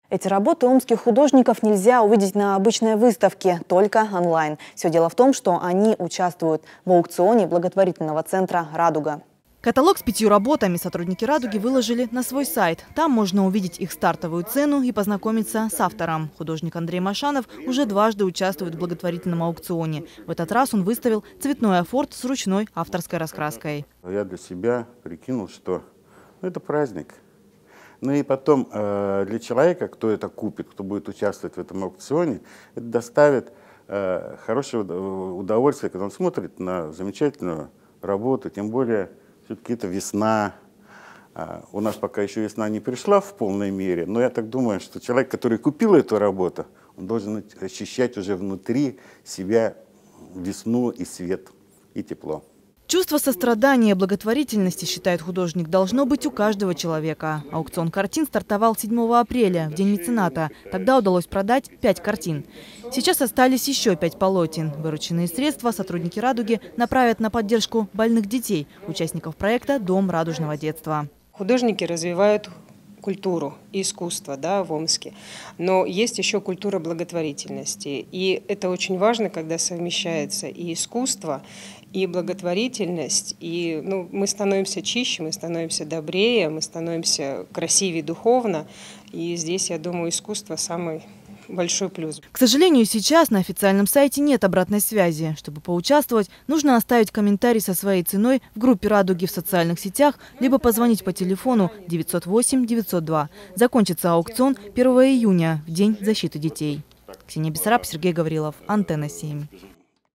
Эти работы омских художников нельзя увидеть на обычной выставке, только онлайн. Все дело в том, что они участвуют в аукционе благотворительного центра «Радуга». Каталог с 5 работами сотрудники «Радуги» выложили на свой сайт. Там можно увидеть их стартовую цену и познакомиться с автором. Художник Андрей Машанов уже дважды участвует в благотворительном аукционе. В этот раз он выставил цветной афорт с ручной авторской раскраской. Я для себя прикинул, что это праздник. Ну и потом для человека, кто это купит, кто будет участвовать в этом аукционе, это доставит хорошее удовольствие, когда он смотрит на замечательную работу, тем более все-таки это весна. У нас пока еще весна не пришла в полной мере, но я так думаю, что человек, который купил эту работу, он должен ощущать уже внутри себя весну и свет, и тепло. Чувство сострадания и благотворительности, считает художник, должно быть у каждого человека. Аукцион картин стартовал 7 апреля, в день мецената. Тогда удалось продать 5 картин. Сейчас остались еще 5 полотен. Вырученные средства сотрудники «Радуги» направят на поддержку больных детей, участников проекта «Дом радужного детства». Художники развивают культуру и искусство, в Омске. Но есть еще культура благотворительности. И это очень важно, когда совмещается и искусство, и благотворительность. И мы становимся чище, мы становимся добрее, мы становимся красивее духовно. И здесь, я думаю, искусство самый большой плюс. К сожалению, сейчас на официальном сайте нет обратной связи. Чтобы поучаствовать, нужно оставить комментарий со своей ценой в группе «Радуги» в социальных сетях, либо позвонить по телефону 908-902. Закончится аукцион 1 июня, в День защиты детей. Ксения Бессараб, Сергей Гаврилов, Антенна 7.